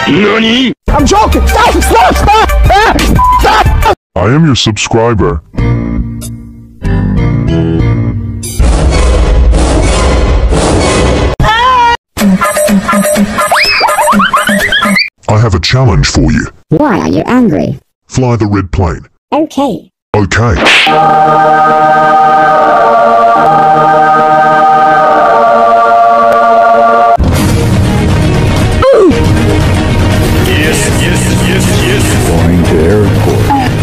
NANI?! I'm joking! Stop! Stop! Stop! Stop! I am your subscriber. I have a challenge for you. Why are you angry? Fly the red plane. Okay. Okay. Yes. Going to airport.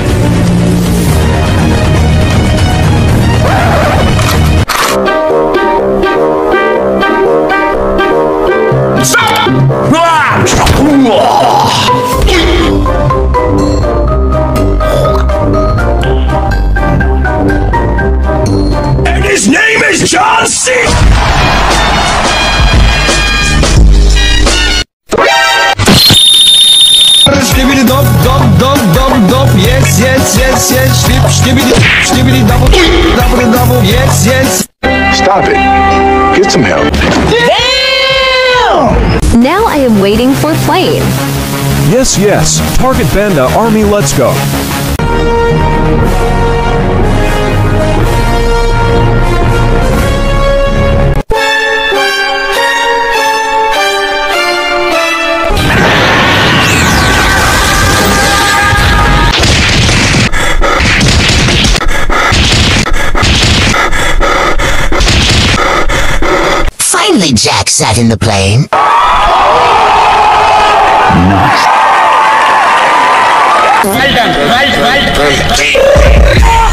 And his name is John C. Skibidi dop dop dop dop dop. Yes. Skibidi double double. Yes. Stop it. Get some help. Now I am waiting for plane. Yes. Target Banda Army, let's go. Finally, Jack sat in the plane. Nice. Well done.